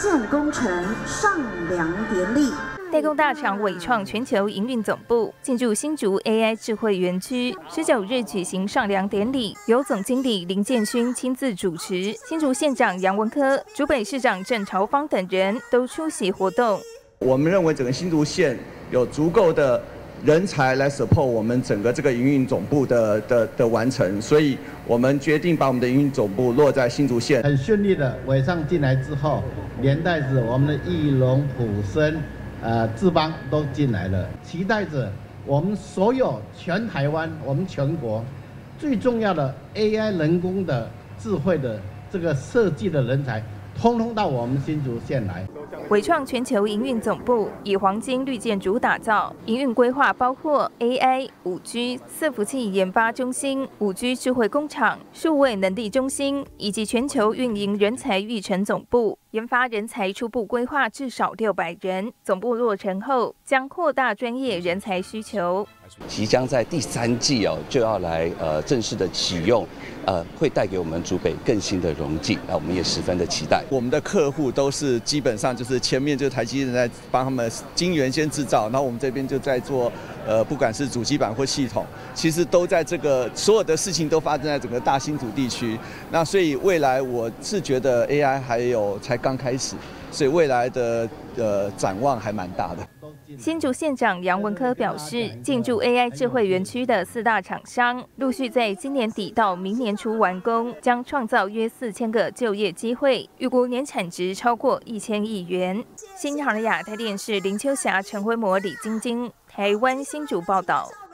建工程上梁典礼。 代工大厂伟创全球营运总部进驻新竹 AI 智慧园区，19日举行上梁典礼，由总经理林建勋亲自主持，新竹县长杨文科、竹北市长郑朝芳等人都出席活动。 我们认为整个新竹县有足够的人才来 support 我们整个这个营运总部的完成，所以我们决定把我们的营运总部落在新竹县。 很顺利的，伟创进来之后，连带着我们的义隆、普生。 智邦都进来了，期待着我们所有全台湾、我们全国最重要的 AI 人工的智慧的这个设计的人才，通通到我们新竹县来。 伟创全球营运总部以黄金绿建筑打造，营运规划包括 AI、5G 伺服器研发中心、5G 智慧工厂、数位能力中心以及全球运营人才育成总部。 研发人才初步规划至少600人，总部落成后将扩大专业人才需求。 即将在第3季就要来正式的启用，会带给我们竹北更新的荣景，我们也十分的期待。 我们的客户都是基本上就是前面就是台积电在帮他们晶圆先制造，然后我们这边就在做不管是主机板或系统，其实都在这个所有的事情都发生在整个大新竹地区。那所以未来我是觉得 AI 还有才刚开始，所以未来的展望还蛮大的。 新竹县长杨文科表示，进驻 AI 智慧园区的4大厂商，陆续在今年底到明年初完工，将创造约4000个就业机会，预估年产值超过1000亿元。新唐人亚太电视林秋霞、陈辉模、李晶晶，台湾新竹报道。